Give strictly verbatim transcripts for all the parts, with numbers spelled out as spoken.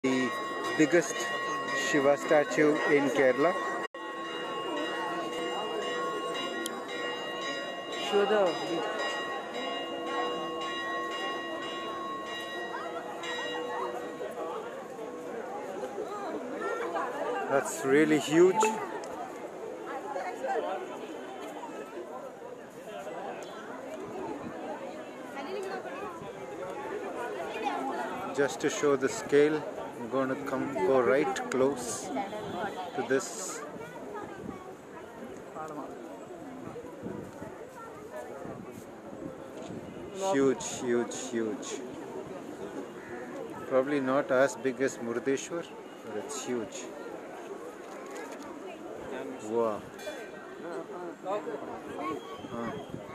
The biggest Shiva statue in Kerala. Show the That's really huge. Just to show the scale, I'm going to come go right close to this. Huge, huge, huge. Probably not as big as Murdeshwar, but it's huge. Wow. Huh.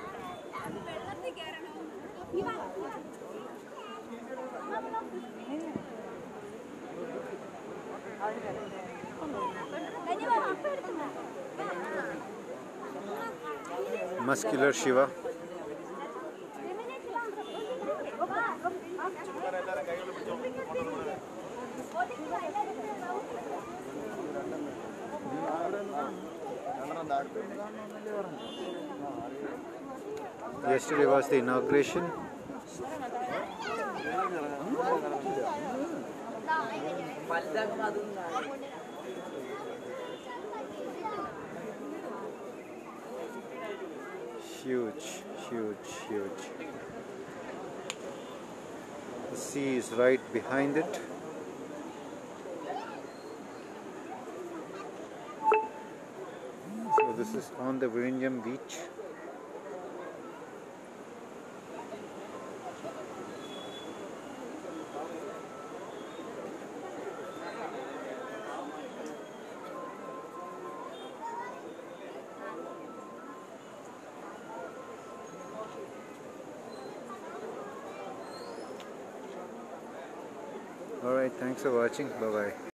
Muscular Shiva. Yesterday was the inauguration. Huge, huge, huge. The sea is right behind it. So this is on the Vizhinjam beach. Alright, thanks for watching. Bye bye.